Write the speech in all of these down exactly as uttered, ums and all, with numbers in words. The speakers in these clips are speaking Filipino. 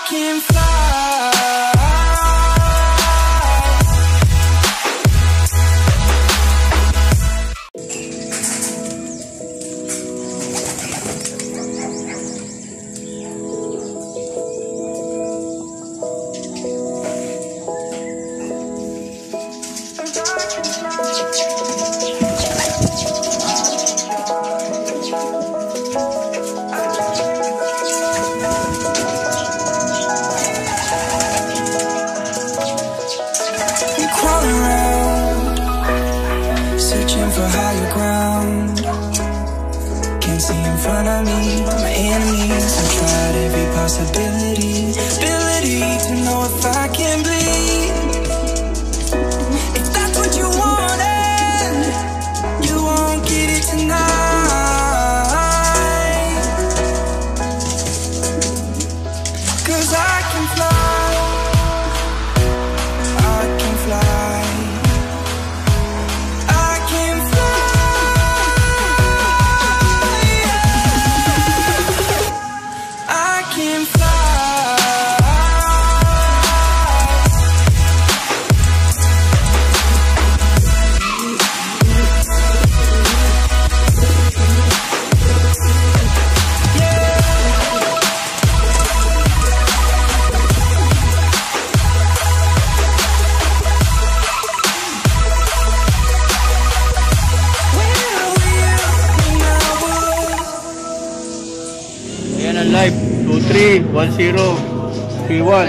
can fly. For higher ground, can't see in front of me, my enemies. I've tried every possibility, ability to know if I can bleed. If that's what you wanted, you won't get it tonight. 'Cause I can fly, I can fly. Live two three one zero three one.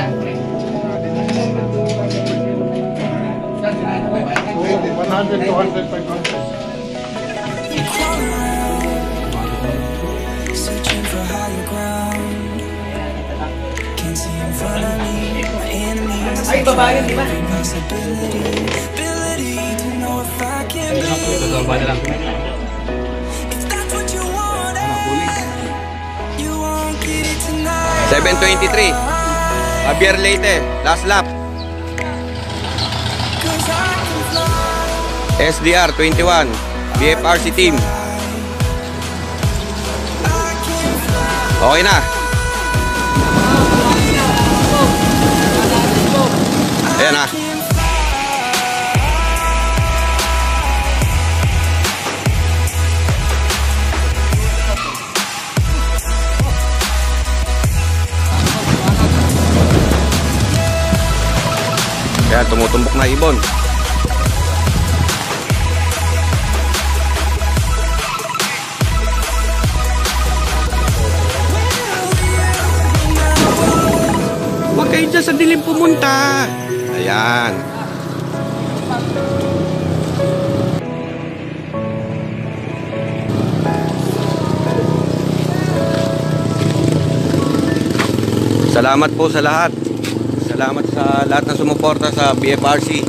one hundred, two hundred, five hundred. Searching for higher ground. Can't see in front of me, my enemies. Ay, babae, di ba? Possibility, ability to know if I can bleed. seven twenty-three. Javier Leyte, last lap. S D R twenty-one, B F R C team. Okay na. Ayan na. Kaya tumutumbok na ibon. Huwag kayo dyan sa dilim pumunta. Ayan. Salamat po sa lahat. Salamat sa lahat na sumuporta sa B F R C.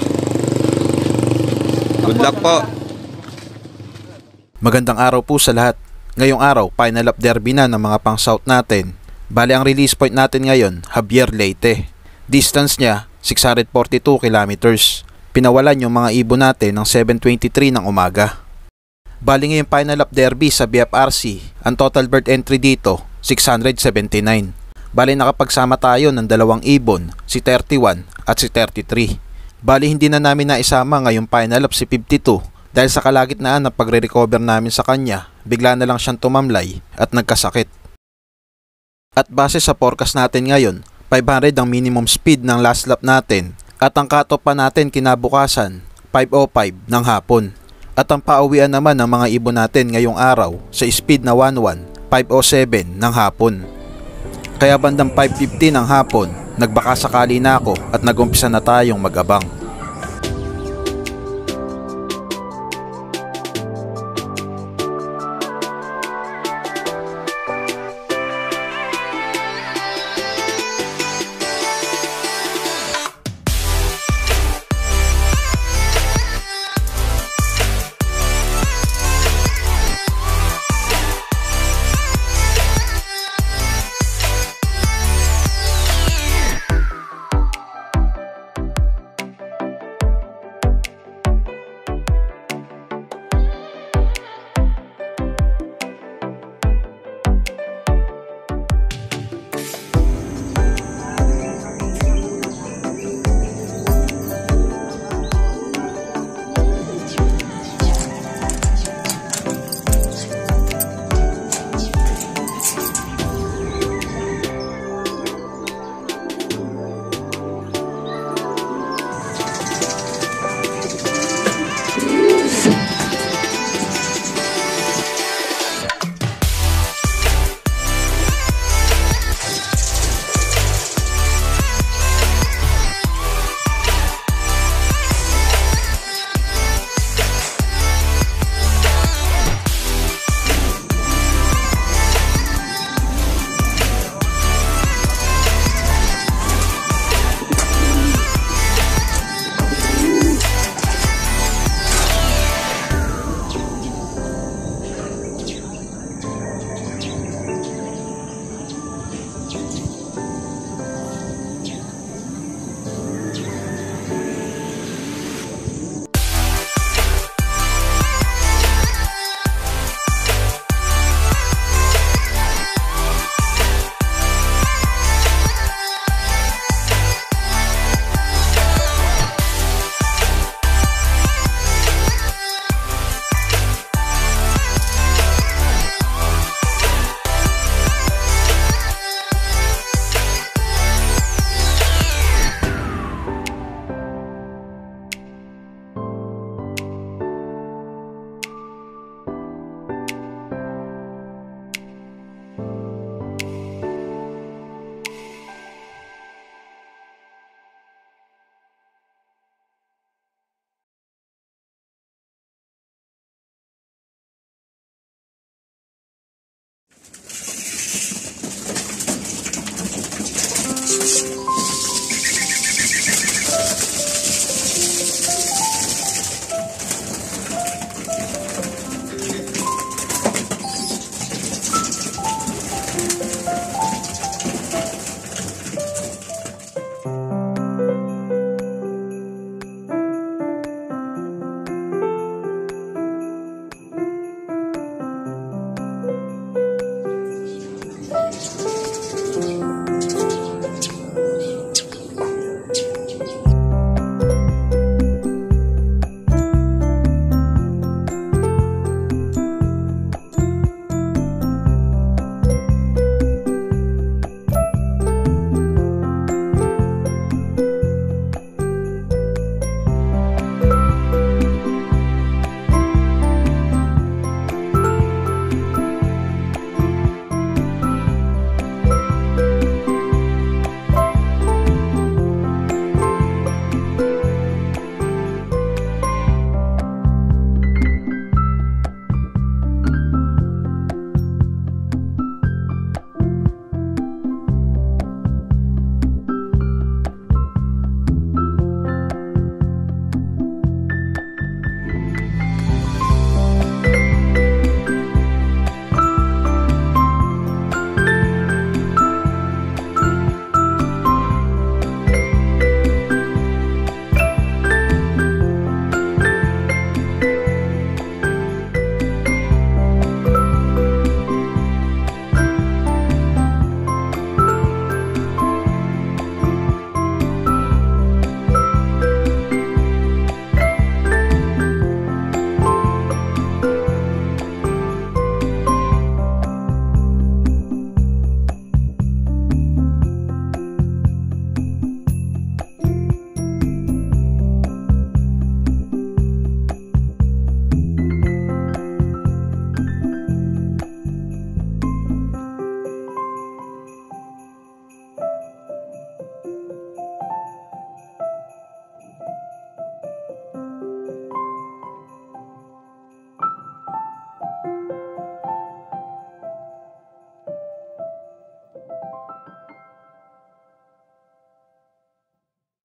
Good luck po. Magandang araw po sa lahat. Ngayong araw, final lap derby na ng mga pang south natin. Bali ang release point natin ngayon, Javier Leyte. Distance niya, six hundred forty-two kilometers. Pinawalan yung mga ibon natin ng seven twenty-three ng umaga. Bali ngayong final lap derby sa B F R C, ang total bird entry dito, six hundred seventy-nine. Bali nakapagsama tayo ng dalawang ibon, si thirty-one at si thirty-three. Bali hindi na namin naisama ngayong final lap si fifty-two dahil sa kalagitnaan na pagre-recover namin sa kanya, bigla na lang siyang tumamlay at nagkasakit. At base sa forecast natin ngayon, five hundred ang minimum speed ng last lap natin at ang cut-off pa natin kinabukasan, five oh five ng hapon. At ang pauwian naman ng mga ibon natin ngayong araw sa speed na one one, five oh seven ng hapon. Kaya bandang five fifty ng hapon, nagbaka sakali na ako at nagumpisa na tayong mag-abang.